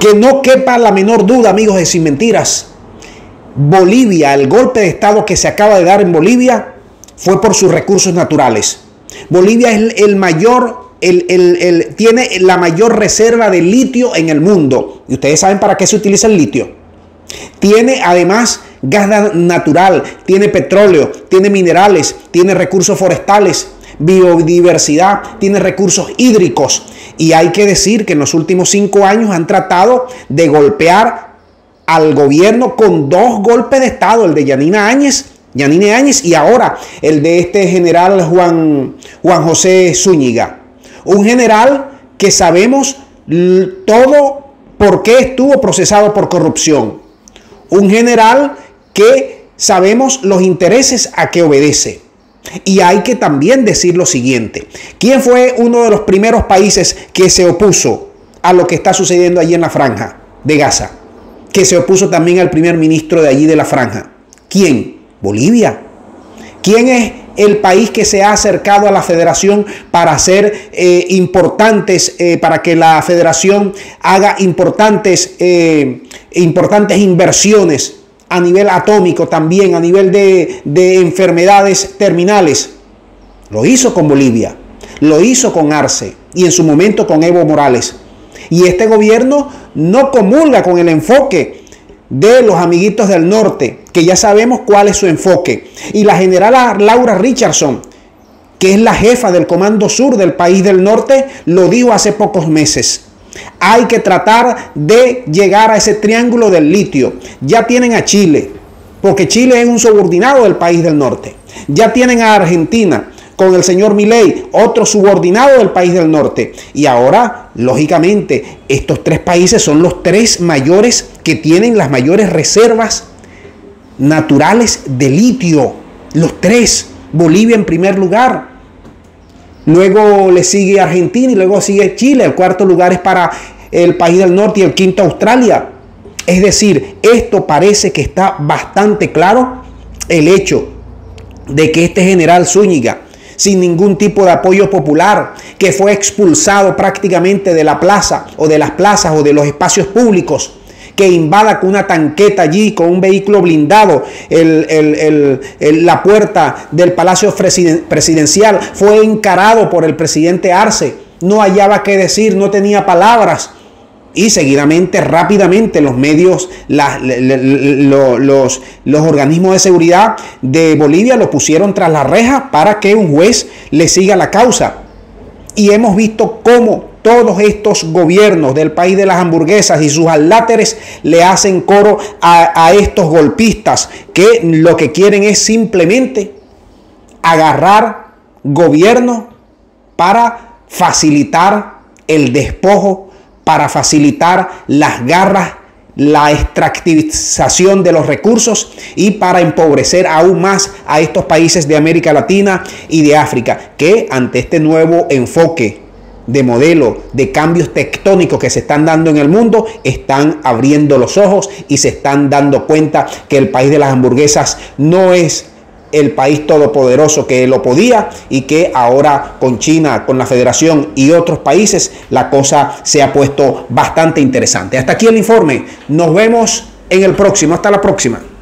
Que no quepa la menor duda, amigos de Sin Mentiras, Bolivia, el golpe de Estado que se acaba de dar en Bolivia fue por sus recursos naturales. Bolivia es tiene la mayor reserva de litio en el mundo. Y ustedes saben para qué se utiliza el litio. Tiene además gas natural, tiene petróleo, tiene minerales, tiene recursos forestales, biodiversidad, tiene recursos hídricos. Y hay que decir que en los últimos 5 años han tratado de golpear al gobierno con 2 golpes de Estado, el de Yanine Áñez y ahora el de este general Juan José Zúñiga. Un general que sabemos todo por qué estuvo procesado por corrupción. Un general que sabemos los intereses a que obedece. Y hay que también decir lo siguiente. ¿Quién fue uno de los primeros países que se opuso a lo que está sucediendo allí en la franja de Gaza? Que se opuso también al primer ministro de allí de la franja. ¿Quién? Bolivia. ¿Quién es el país que se ha acercado a la federación para hacer para que la federación haga importantes inversiones a nivel atómico, también a nivel de enfermedades terminales? Lo hizo con Bolivia, lo hizo con Arce y en su momento con Evo Morales. Y este gobierno no comulga con el enfoque de los amiguitos del norte, que ya sabemos cuál es su enfoque. Y la general Laura Richardson, que es la jefa del Comando Sur del país del norte, lo dijo hace pocos meses. Hay que tratar de llegar a ese triángulo del litio. Ya tienen a Chile, porque Chile es un subordinado del país del norte. Ya tienen a Argentina, con el señor Milei, otro subordinado del país del norte. Y ahora, lógicamente, estos 3 países son los 3 mayores que tienen las mayores reservas naturales de litio. Los 3. Bolivia en primer lugar. Luego le sigue Argentina y luego sigue Chile. El 4.º lugar es para el país del norte y el 5.º Australia. Es decir, esto parece que está bastante claro, el hecho de que este general Zúñiga, sin ningún tipo de apoyo popular, que fue expulsado prácticamente de la plaza o de las plazas o de los espacios públicos, que invada con una tanqueta allí, con un vehículo blindado, la puerta del Palacio Presidencial, fue encarado por el presidente Arce, no hallaba qué decir, no tenía palabras. Y seguidamente, rápidamente, los medios, los organismos de seguridad de Bolivia lo pusieron tras la reja para que un juez le siga la causa. Y hemos visto cómo todos estos gobiernos del país de las hamburguesas y sus adláteres le hacen coro a estos golpistas que lo que quieren es simplemente agarrar gobierno para facilitar el despojo, para facilitar las garras, la extractivización de los recursos y para empobrecer aún más a estos países de América Latina y de África, que ante este nuevo enfoque de modelo de cambios tectónicos que se están dando en el mundo, están abriendo los ojos y se están dando cuenta que el país de las hamburguesas no es el país todopoderoso que lo podía, y que ahora con China, con la Federación y otros países, la cosa se ha puesto bastante interesante. Hasta aquí el informe. Nos vemos en el próximo. Hasta la próxima.